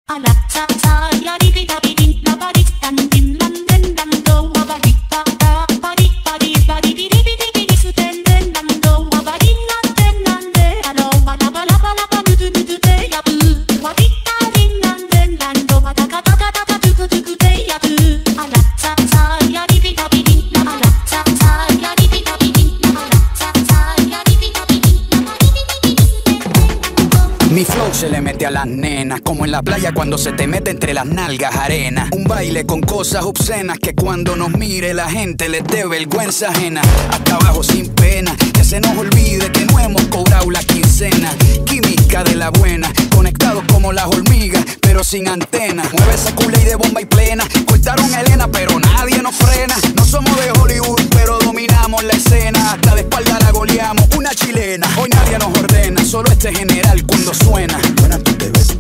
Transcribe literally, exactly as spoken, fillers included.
Mi flow se le mete a las nenas, como en la playa cuando se te mete entre las nalgas arena. Un baile con cosas obscenas que cuando nos mire la gente les dé vergüenza ajena. Hasta abajo sin pena, que se nos olvide que no hemos cobrado la quincena. Química de la buena, conectados como las hormigas, pero sin antenas. Mueve esa culé y de bomba y plena. Cortaron a Elena, pero nadie nos frena. No somos de Hollywood, pero dominamos la escena. Hasta de espalda la goleamos, una chilena. Hoy nadie nos ordena, solo este general cuando suena. Buena, tú te ves